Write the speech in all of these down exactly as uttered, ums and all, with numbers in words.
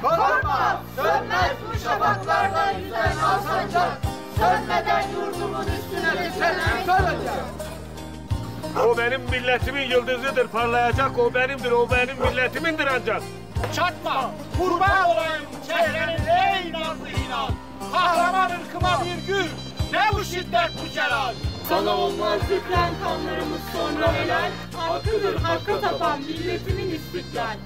Korkma, sönmez bu şafaklarda yüzen al sancak. Sönmeden yurdumun üstüne düşen emsalacak. O benim milletimin yıldızıdır, parlayacak. O benimdir, o benim milletimindir ancak. Çatma, kurban olayım çehrenin ey nazlı hilal. Kahraman ırkıma bir gül, ne bu şiddet bu celal. Sana olmaz dökülen kanlarımız sonra helal. Hakkıdır hakka tapan milletimin istiklal.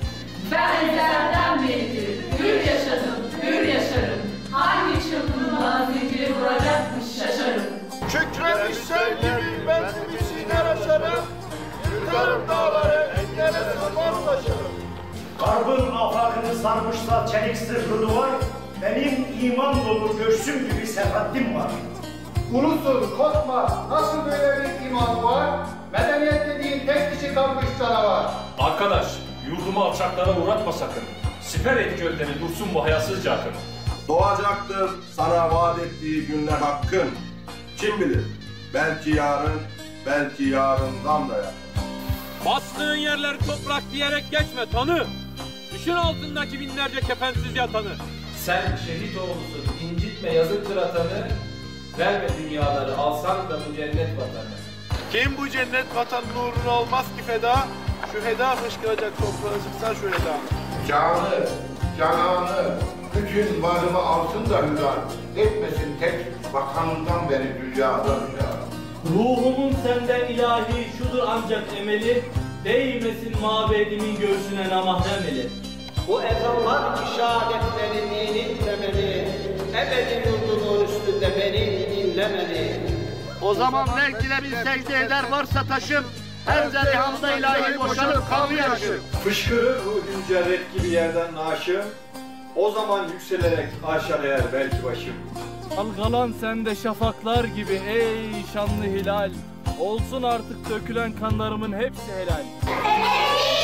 Ben ezelden beridir hür yaşadım, hür yaşarım. Hangi çılgınlığa zinciri vuracakmış şaşarım. Kükremiş sel gibi ben bir siner aşarım. Yürütarım dağları, engele sığmaz taşırım. Garbın afakını sarmışsa çelik zırhlı duvar, benim iman dolu göğsüm gibi serhattim var. Ulusun, korkma, nasıl böyle bir iman var? Medeniyet dediğin tek kişi kalmış canavar. Arkadaş, yurdumu alçaklara uğratma sakın. Siper et gölleri dursun bu hayasızca akın. Doğacaktır sana vaat ettiği günler hakkın. Kim bilir, belki yarın, belki yarından da yakın. Bastığın yerler toprak diyerek geçme tanı. Düşün altındaki binlerce kefensiz yatanı. Sen şehit oğlusun, incitme yazıktır atanı. Verme dünyaları, alsan da bu cennet vatanı. Kim bu cennet vatan nuruna olmaz ki feda? Şu heda fışkıracak toprağı sıksan şu heda. Canı, cananı, bütün varımı alsın da hüdan. Etmesin tek vatanından beni dünyada hüdan. Ruhumun senden ilahi şudur ancak emeli, değmesin mabedimin göğsüne namahrem eli. Bu ezanlar ki şehadetlerinin temeli. Ebedi yurdumun üstünde beni dinlemeli. O zaman belki de bir secde eder varsa taşım, her zerihamda ilahi boşanıp kanlı yaşım. Fışkırır ruhun cerret gibi yerden naşım, o zaman yükselerek arşa eğer belki başım. Dalgalan sende şafaklar gibi ey şanlı hilal, olsun artık dökülen kanlarımın hepsi helal.